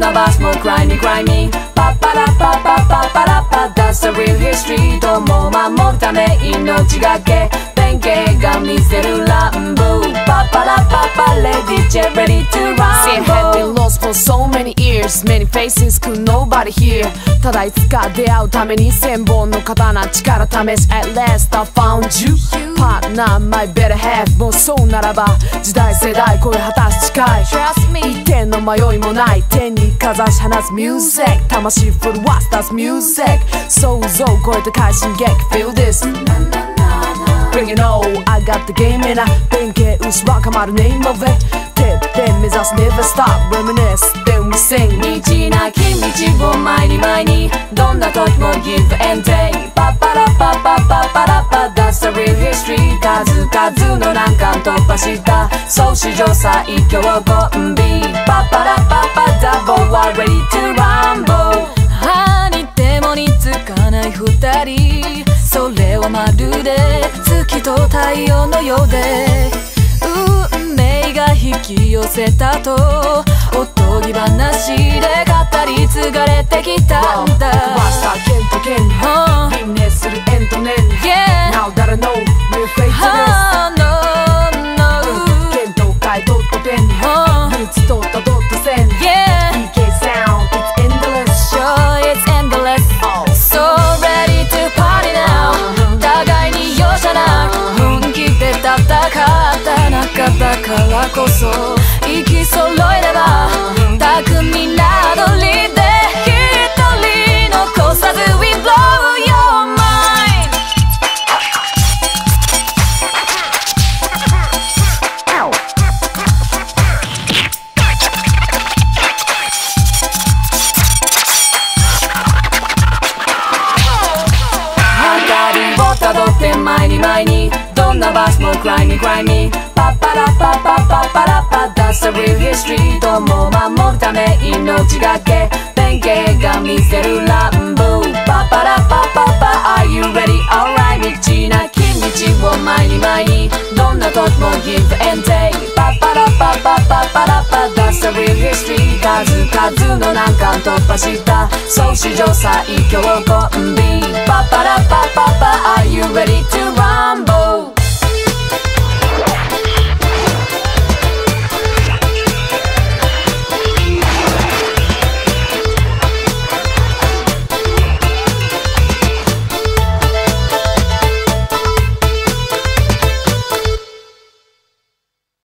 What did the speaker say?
なバスも Cry me cry me パッパラパッパッパッパラッパ That's the real history 友を守るため命がけ弁慶が見せる乱舞パッパラパッパ Lady J ready to rumble See I had been lost for so many years Many faces could nobody hear ただいつか出会うために千本の刀力試し At last I found you Partner my better half もうそうならば時代世代声果たす誓い Trust me 一点の迷いもない天にかざし放つ Music 魂震わす That's music 想像超えた快進撃 Feel this Bring it on I got the game in a 弁慶牛若丸 Name of it てっぺん目指す Never stop Reminisce Then we sing 道なき道を前に前にどんな時も Give and take パッパラパッパッパッパラッパ That's the real history 数々の難関突破したそう史上最強コンビパッパラパッパ Double are ready to rumble 歯にでも似つかない二人それはまるで月と太陽のようで運命が引き寄せたとおとぎ話で語り継がれてきたんだ噂剣と剣輪廻する縁と年 Yeah Now that I know We're fate to this 剣と海ドットペンルーツ取ったドット線 Yeah PK sound It's endless Sure it's endless So ready to party now 互いに容赦なく本気で戦った仲だからこそ息揃えれば巧みな踊りで一人残さず We blow your mind たどって前に前にどんなバスも Cry me cry me パッパラパッパッパッパラッパ That's the real history 友を守るため命がけ弁慶が見せる乱舞パッパラパッパッパ Are you ready? Alright 道なき道を前に前にどんな時も Give and take パッパラパッパッパッパラッパ That's the real history 数々の難関突破したそう史上最強コンビパッパラパッパッパ Are you ready to rumble?